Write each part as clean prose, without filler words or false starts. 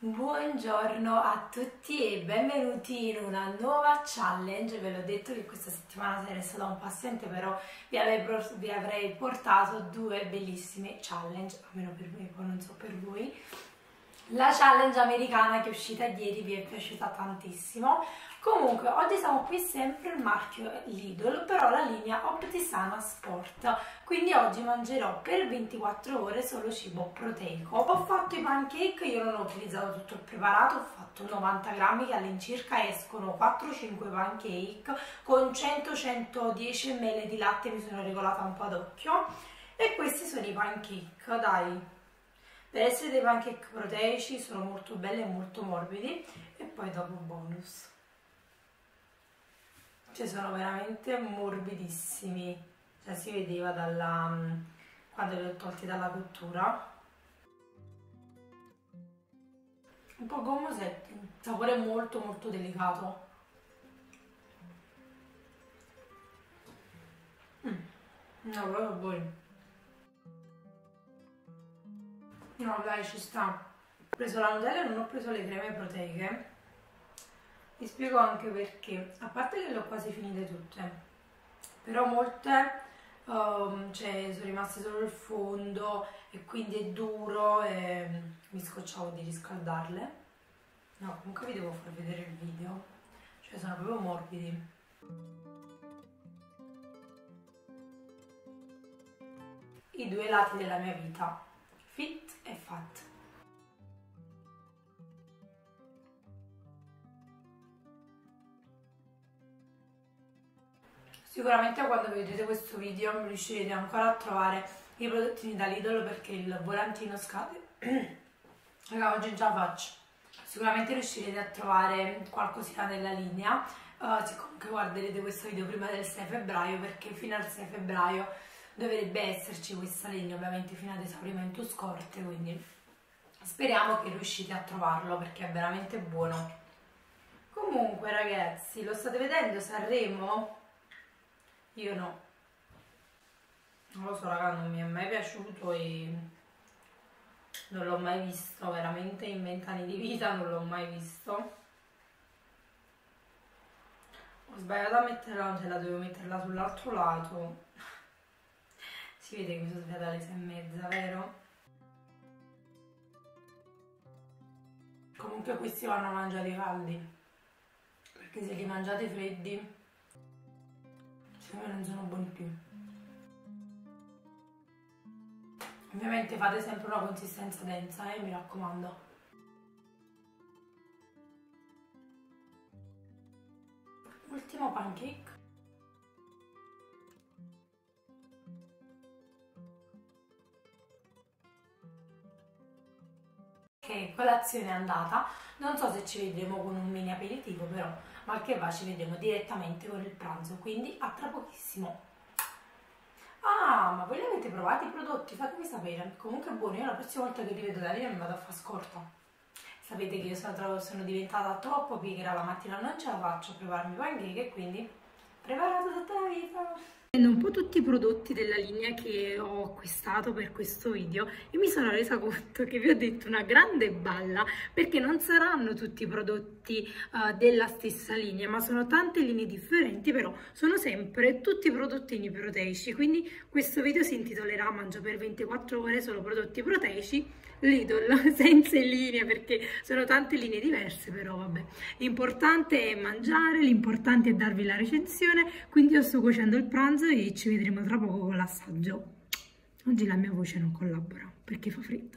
Buongiorno a tutti e benvenuti in una nuova challenge. Ve l'ho detto che questa settimana sarei stata un po' assente, però vi avrei portato due bellissime challenge, almeno per me, poi non so per voi. La challenge americana che è uscita ieri vi è piaciuta tantissimo. Comunque oggi siamo qui sempre il marchio Lidl, però la linea Optisana Sport, quindi oggi mangerò per 24 ore solo cibo proteico. Ho fatto i pancake, io non ho utilizzato tutto il preparato, ho fatto 90 grammi che all'incirca escono 4-5 pancake con 100-110 ml di latte, mi sono regolata un po' ad occhio, e questi sono i pancake, dai. Per essere dei pancake proteici sono molto belli e molto morbidi. E poi dopo bonus, cioè sono veramente morbidissimi, cioè si vedeva quando li ho tolti dalla cottura. Un po' gommosetti, il sapore è molto molto delicato. No, proprio buoni. No, dai, ci sta. Ho preso la Nutella e non ho preso le creme proteiche. Vi spiego anche perché. A parte che le ho quasi finite tutte, però molte cioè, sono rimaste solo il fondo e quindi è duro e mi scocciavo di riscaldarle. No, comunque vi devo far vedere il video. Cioè sono proprio morbidi. I due lati della mia vita, fit e fat. Sicuramente quando vedete questo video riuscirete ancora a trovare i prodottini da Lidl perché il volantino scade. Raga, oggi già faccio. Sicuramente riuscirete a trovare qualcosina della linea, se comunque guarderete questo video prima del 6 febbraio, perché fino al 6 febbraio dovrebbe esserci questa linea, ovviamente fino ad esaurimento scorte, quindi speriamo che riuscite a trovarlo perché è veramente buono. Comunque ragazzi, lo state vedendo Sanremo? Io no, non lo so raga, non mi è mai piaciuto e non l'ho mai visto, veramente in 20 anni di vita non l'ho mai visto. Ho sbagliato a mettere la Nutella, dovevo metterla sull'altro lato. Si vede che mi sono svegliata alle 6:30, vero? Comunque questi vanno mangiati caldi, perché se li mangiate freddi secondo me non sono buoni più. Ovviamente fate sempre una consistenza densa, mi raccomando. Ultimo pancake. Ok, colazione è andata. Non so se ci vedremo con un mini aperitivo, però mal che va ci vedremo direttamente con il pranzo, quindi a tra pochissimo. Ah, ma voi li avete provati i prodotti? Fatemi sapere. Comunque è buono, io la prossima volta che li vedo da lì mi vado a fare scorta. Sapete che io sono diventata troppo pigra, la mattina non ce la faccio a prepararmi i pancake e quindi preparato tutta la vita. Un po' tutti i prodotti della linea che ho acquistato per questo video e mi sono resa conto che vi ho detto una grande balla, perché non saranno tutti i prodotti della stessa linea, ma sono tante linee differenti, però sono sempre tutti prodottini proteici, quindi questo video si intitolerà Mangio per 24 ore solo prodotti proteici Lidl, senza linee, perché sono tante linee diverse, però vabbè, l'importante è mangiare, l'importante è darvi la recensione, quindi io sto cuocendo il pranzo e ci vedremo tra poco con l'assaggio. Oggi la mia voce non collabora perché fa freddo.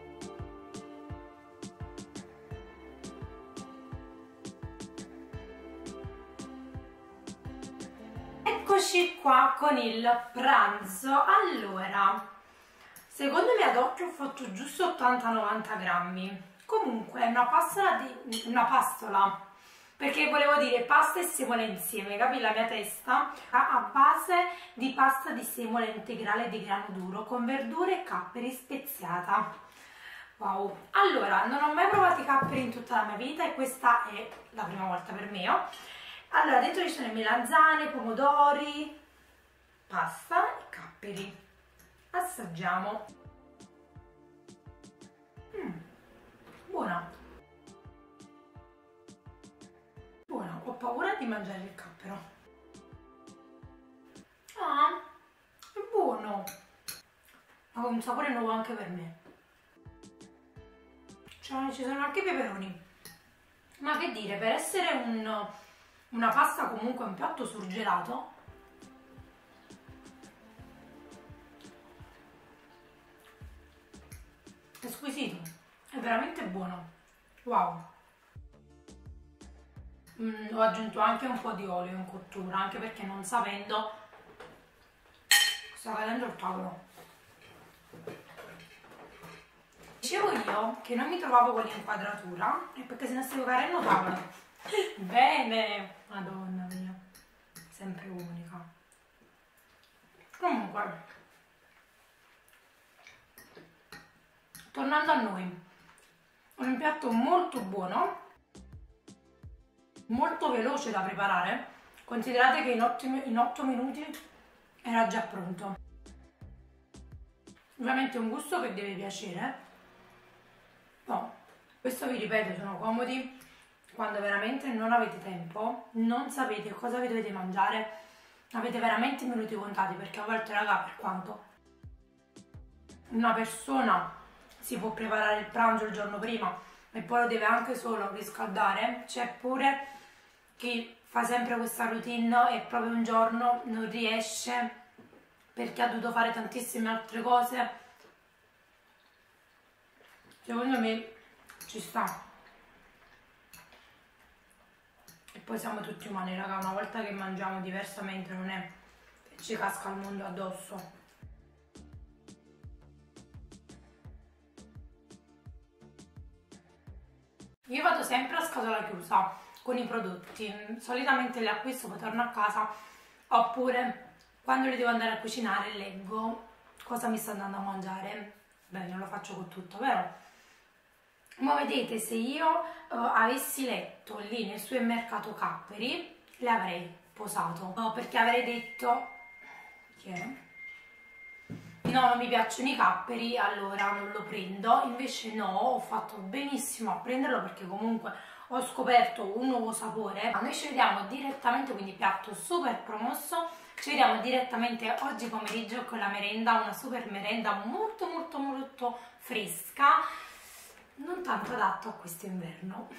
Eccoci qua con il pranzo. Allora, secondo me ad occhio ho fatto giusto 80-90 grammi. Comunque è una pastola, perché volevo dire pasta e semola insieme, capi la mia testa? A base di pasta di semola integrale di grano duro con verdure e capperi speziata. Wow! Allora, non ho mai provato i capperi in tutta la mia vita e questa è la prima volta per me. Allora, dentro ci sono melanzane, pomodori, pasta e capperi. Assaggiamo. Buona. paura di mangiare il cappero. Ah, è buono. Ha un sapore nuovo anche per me. Cioè, ci sono anche i peperoni. Ma che dire, per essere una pasta comunque un piatto surgelato, è squisito, è veramente buono. Wow. Ho aggiunto anche un po' di olio in cottura, anche perché non sapendo sta cadendo il tavolo. Dicevo io che non mi trovavo con l'inquadratura e perché se ne stavo cadendo tavolo. Bene, madonna mia, sempre unica. Comunque, tornando a noi, un piatto molto buono, molto veloce da preparare. Considerate che in 8 minuti era già pronto. Ovviamente è un gusto che deve piacere. No, questo vi ripeto, sono comodi quando veramente non avete tempo, non sapete cosa vi dovete mangiare, avete veramente i minuti contati, perché a volte, raga, per quanto una persona si può preparare il pranzo il giorno prima e poi lo deve anche solo riscaldare, c'è pure chi fa sempre questa routine e proprio un giorno non riesce perché ha dovuto fare tantissime altre cose. Secondo me ci sta. E poi siamo tutti umani, raga, una volta che mangiamo diversamente non è che ci casca il mondo addosso. Io vado sempre a scatola chiusa con i prodotti, solitamente li acquisto, poi torno a casa, oppure quando li devo andare a cucinare leggo cosa mi sta andando a mangiare. Beh, non lo faccio con tutto, però. Ma vedete, se io avessi letto lì nel supermercato Capperi, le avrei posato, perché avrei detto chi è? No, non mi piacciono i capperi, allora non lo prendo. Invece no, ho fatto benissimo a prenderlo perché comunque ho scoperto un nuovo sapore. Noi ci vediamo direttamente, quindi piatto super promosso, ci vediamo direttamente oggi pomeriggio con la merenda, una super merenda molto molto molto fresca, non tanto adatto a questo inverno.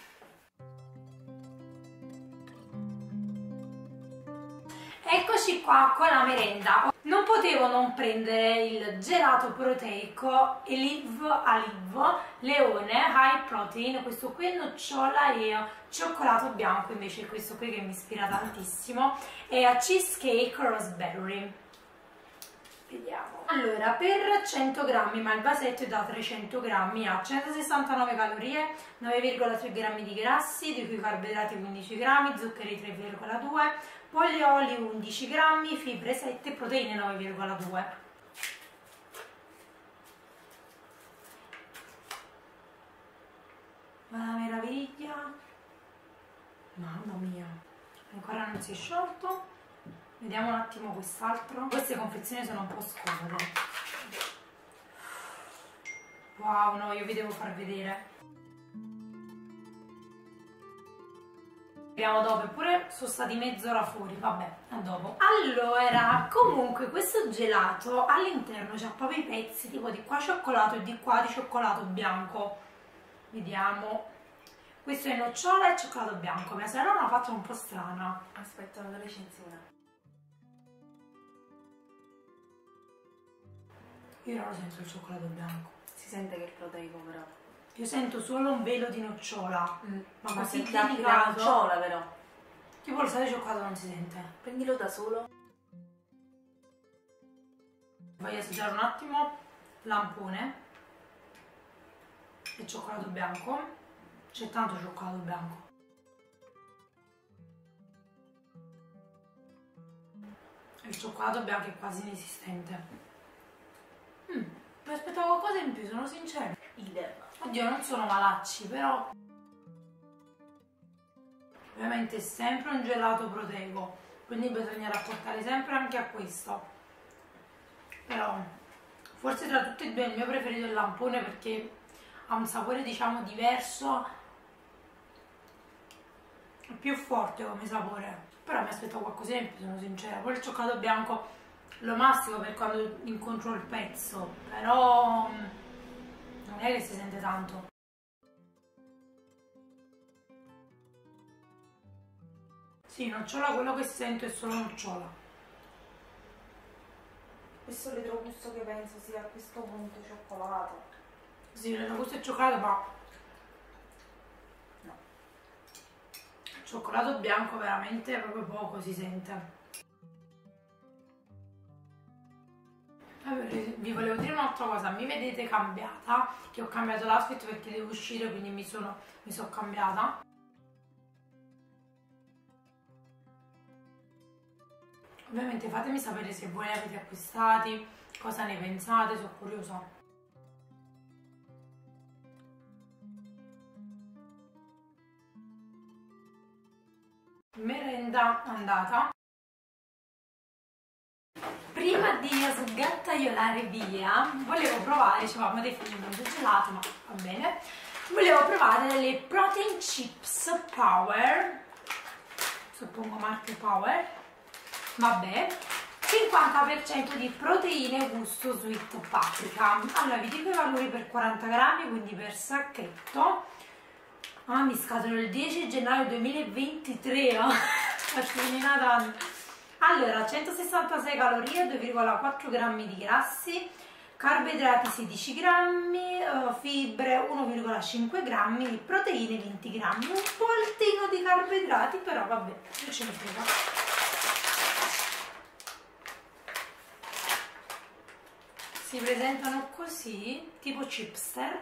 Eccoci qua con la merenda. Non potevo non prendere il gelato proteico Alive Leone High Protein, questo qui è nocciola e cioccolato bianco, invece questo qui che mi ispira tantissimo è a cheesecake raspberry. Vediamo. Allora, per 100 grammi, ma il vasetto è da 300 grammi, ha 169 calorie, 9,3 grammi di grassi, di cui carboidrati 15 grammi, zuccheri 3,2, polioli 11 grammi, fibre 7, proteine 9,2. Ma la meraviglia! Mamma mia! Ancora non si è sciolto. Vediamo un attimo quest'altro. Queste confezioni sono un po' scomode. Wow, no, io vi devo far vedere. Vediamo dopo, eppure sono stati mezz'ora fuori, vabbè, a dopo. Allora, comunque questo gelato all'interno c'ha proprio i pezzi tipo di qua cioccolato e di qua di cioccolato bianco. Vediamo. Questo è nocciola e cioccolato bianco, mia sorella l'ha fatta un po' strana. Aspetta, la recensione. Io non lo sento il cioccolato bianco. Si sente che è proteico però. Io sento solo un velo di nocciola. Ma così senti anche la delicato. nocciola però. Tipo il sale di cioccolato non si sente. Prendilo da solo. Voglio assaggiare un attimo lampone e cioccolato bianco. C'è tanto cioccolato bianco. Il cioccolato bianco è quasi inesistente. Mi aspettavo qualcosa in più, sono sincera. Oddio, non sono malacci, però ovviamente è sempre un gelato proteico, quindi bisogna rapportare sempre anche a questo. Però forse tra tutti e due il mio preferito è il lampone perché ha un sapore diciamo diverso è più forte come sapore, però mi aspetto qualcosina in più, sono sincera. Poi il cioccolato bianco lo mastico per quando incontro il pezzo, però non è che si sente tanto. Sì, nocciola, quello che sento è solo nocciola. Questo retrogusto che penso sia a questo punto cioccolato. Sì, il gusto è cioccolato, ma No. il cioccolato bianco veramente proprio poco si sente. Allora, vi volevo dire un'altra cosa, mi vedete cambiata, che ho cambiato l'outfit perché devo uscire, quindi mi sono cambiata. Ovviamente fatemi sapere se voi li avete acquistati, cosa ne pensate, sono curiosa. Merenda andata. Prima di sgattaiolare via, volevo provare, dicevamo dei funghi molto gelato, ma va bene. Volevo provare le Protein Chips Power, suppongo marche Power. Vabbè, 50% di proteine gusto sweet paprika. Allora vi dico i valori per 40 grammi, quindi per sacchetto. Ah, mi scadono il 10 gennaio 2023, oh. Faccio Natale. Allora, 166 calorie, 2,4 grammi di grassi, carboidrati 16 grammi, fibre 1,5 grammi, proteine 20 grammi, un poltino di carboidrati, però vabbè, non ce ne frega. Si presentano così, tipo chipster.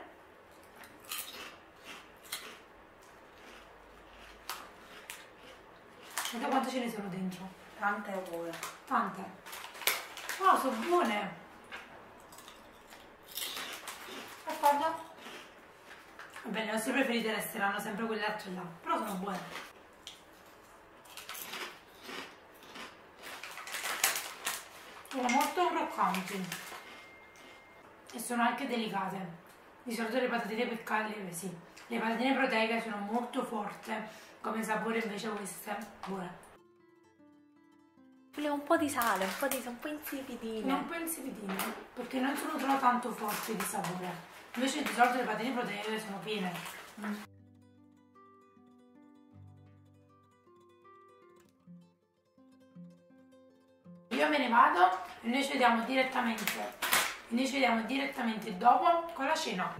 Guarda quante ce ne sono dentro. Tante o vuole? Tante. Oh, sono buone. Guarda. Vabbè, le nostre preferite resteranno sempre quelle altre là, però sono buone. Sono molto croccanti. E sono anche delicate. Di solito le patatine peccate, sì, le patatine proteiche sono molto forti come sapore, invece queste buone. Volevo un po' di sale, un po' insipidine. Sono un po' insipidine, perché non sono però tanto forti di sapore. Invece di solito le patatine proteiche sono piene. Io me ne vado e noi ci vediamo direttamente dopo con la cena.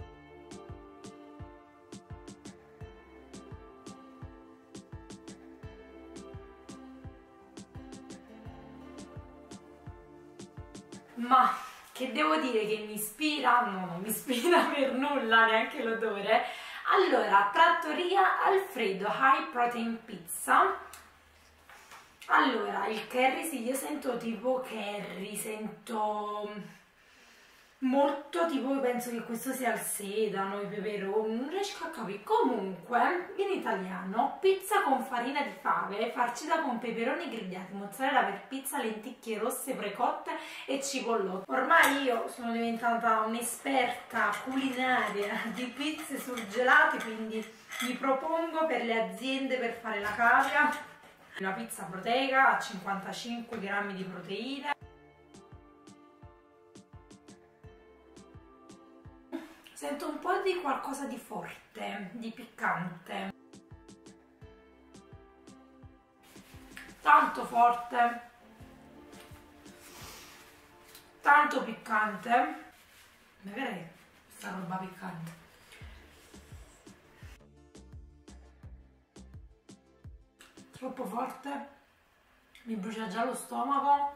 Ma che devo dire che mi ispira? No, non mi ispira per nulla, neanche l'odore. Allora, Trattoria Alfredo High Protein Pizza. Allora, il curry, sì, io sento tipo curry, sento molto tipo, penso che questo sia il sedano, i peperoni, non riesco a capire. Comunque, in italiano, pizza con farina di fave, farcita con peperoni grigliati, mozzarella per pizza, lenticchie rosse precotte e cipollotto. Ormai io sono diventata un'esperta culinaria di pizze surgelate, quindi mi propongo per le aziende per fare la cavia una pizza proteica a 55 grammi di proteine. Sento un po' di qualcosa di forte, di piccante. Tanto forte. Tanto piccante. Magari questa roba piccante. Troppo forte. Mi brucia già lo stomaco.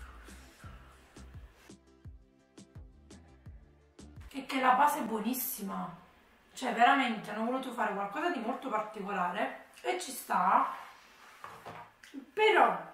E che la base è buonissima, cioè veramente hanno voluto fare qualcosa di molto particolare e ci sta, però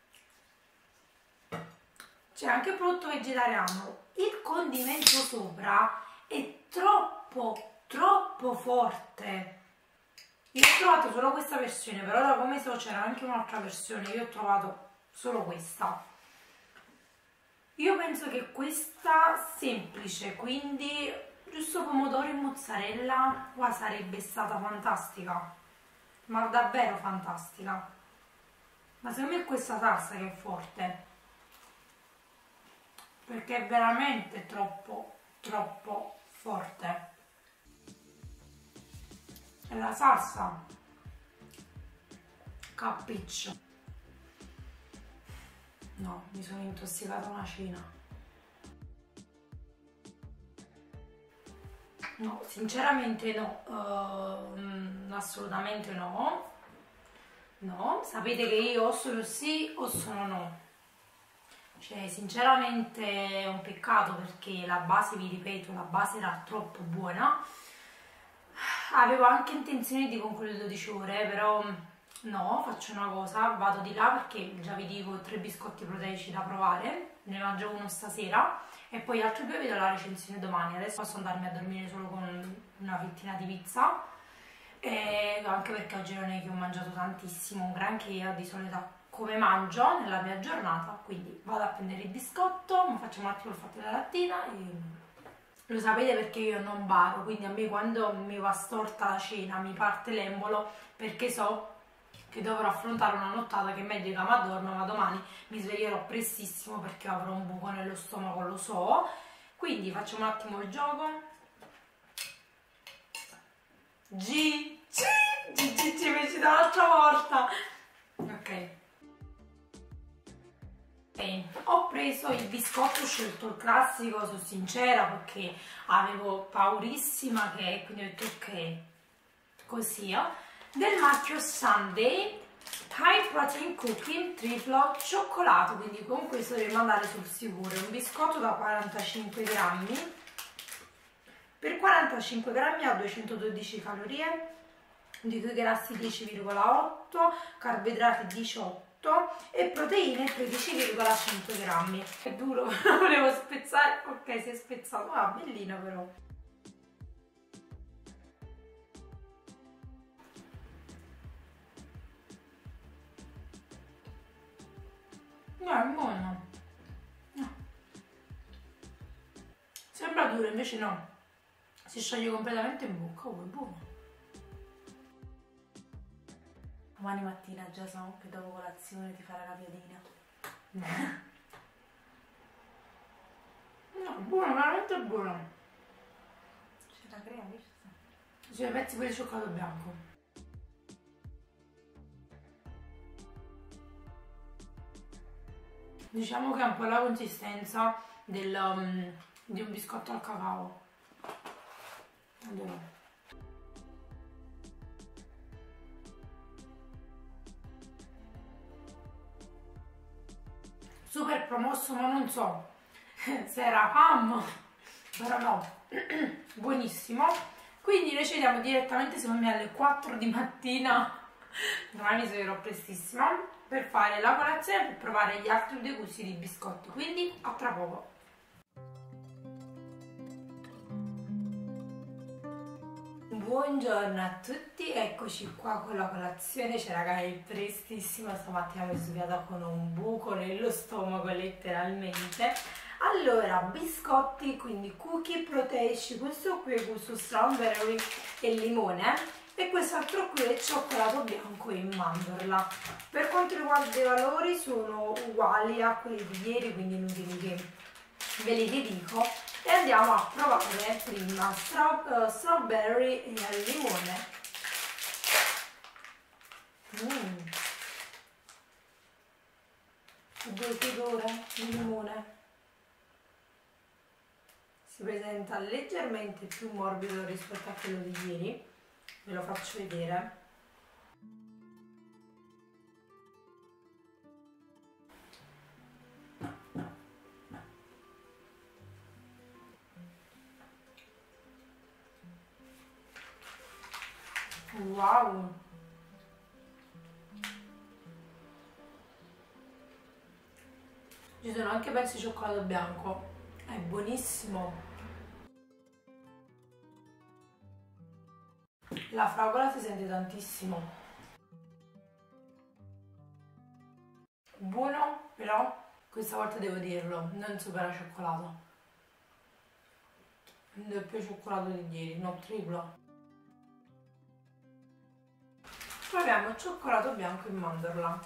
c'è anche il prodotto vegetariano, il condimento sopra è troppo forte. Io ho trovato solo questa versione, però da come so c'era anche un'altra versione, io ho trovato solo questa. Io penso che questa semplice, quindi giusto pomodoro e mozzarella, qua sarebbe stata fantastica. ma davvero fantastica. Ma secondo me è questa salsa che è forte, perché è veramente troppo forte. E la salsa cappiccio. No, mi sono intossicata una cena. No, sinceramente no, assolutamente no. No, sapete che io o sono sì o sono no. Cioè, sinceramente è un peccato perché la base, vi ripeto, la base era troppo buona. Avevo anche intenzione di concludere 12 ore, però no, faccio una cosa, vado di là perché già vi dico 3 biscotti proteici da provare, ne mangio uno stasera e poi gli altri 2 vedo la recensione domani. Adesso posso andarmi a dormire solo con una fettina di pizza, e anche perché oggi non è che ho mangiato tantissimo, un granché. Io di solito come mangio nella mia giornata, quindi vado a prendere il biscotto, mi faccio un attimo il fatto della lattina e lo sapete perché io non baro, quindi a me quando mi va storta la cena mi parte l'embolo, perché so che dovrò affrontare una nottata che è meglio che mi addormo, ma domani mi sveglierò prestissimo perché avrò un buco nello stomaco, lo so. Quindi facciamo un attimo il gioco. Ci invece dall'altra volta. Ok. Ho preso il biscotto, ho scelto il classico, sono sincera, perché avevo paurissima che, quindi ho detto ok, così, del marchio Sunday High Protein Cookie Triplo cioccolato, quindi con questo devo andare sul sicuro. È un biscotto da 45 grammi, per 45 grammi ha 212 calorie, di cui grassi 10,8, carboidrati 18 e proteine 13,5 grammi. È duro, volevo spezzare, ok, si è spezzato, ah, bellino però. No, è buono. No. Sembra duro, invece no, si scioglie completamente in bocca. Oh, è buono. Domani mattina già so che dopo colazione ti farà la piadina. No, buono, veramente buono. C'è la crema, visto? C'è pezzi per il cioccolato bianco. Diciamo che ha un po' la consistenza di un biscotto al cacao. Allora. Super promosso, ma non so se era PAM, però no, buonissimo. Quindi noi ci vediamo direttamente secondo me alle 4 di mattina, domani mi sveglierò prestissimo, per fare la colazione e per provare gli altri 2 gusti di biscotti, quindi a tra poco. Buongiorno a tutti, eccoci qua con la colazione. Cioè raga, è prestissimo, stamattina mi sono svegliata con un buco nello stomaco letteralmente. Allora, biscotti, quindi cookie proteici, questo qui è gusto strawberry e limone e quest'altro qui è cioccolato bianco e mandorla. Per quanto riguarda i valori sono uguali a quelli di ieri, quindi inutili che ve li ridico. E andiamo a provare prima strawberry e al limone. Che odore di limone. Si presenta leggermente più morbido rispetto a quello di ieri, ve lo faccio vedere. Wow! Ci sono anche pezzi di cioccolato bianco, è buonissimo. La fragola si sente tantissimo. Buono, però questa volta devo dirlo, non supera cioccolato. Il doppio cioccolato di ieri, no, triplo. Proviamo il cioccolato bianco in mandorla.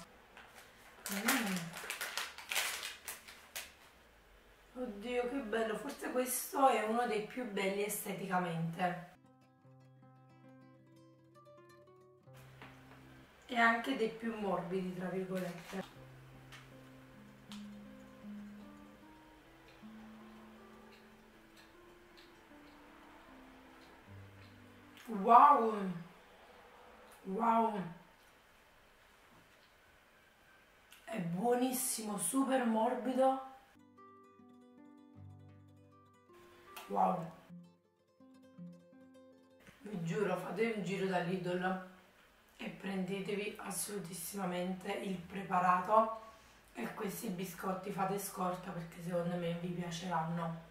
Oddio, che bello, forse questo è uno dei più belli esteticamente. E anche dei più morbidi, tra virgolette. Wow! Wow! È buonissimo, super morbido. Wow! Vi giuro, fate un giro da Lidl e prendetevi assolutissimamente il preparato e questi biscotti fate scorta perché secondo me vi piaceranno.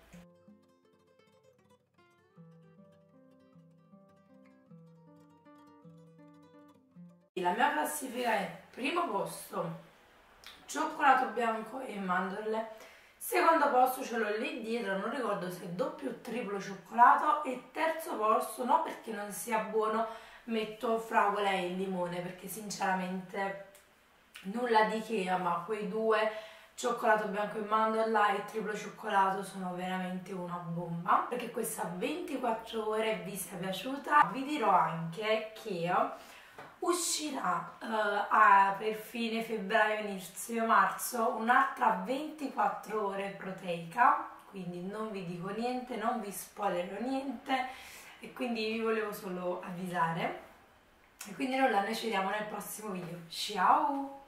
La mia classifica è: primo posto cioccolato bianco e mandorle, secondo posto ce l'ho lì dietro, non ricordo se è doppio o triplo cioccolato, e terzo posto, no perché non sia buono, metto fragola e limone perché sinceramente nulla di che, ma quei due, cioccolato bianco e mandorla e triplo cioccolato, sono veramente una bomba. Perché questa 24 ore vi sia piaciuta. Vi dirò anche che uscirà per fine febbraio, inizio marzo, un'altra 24 ore proteica, quindi non vi dico niente, non vi spoilerò niente, e quindi vi volevo solo avvisare. E quindi nulla, noi ci vediamo nel prossimo video. Ciao!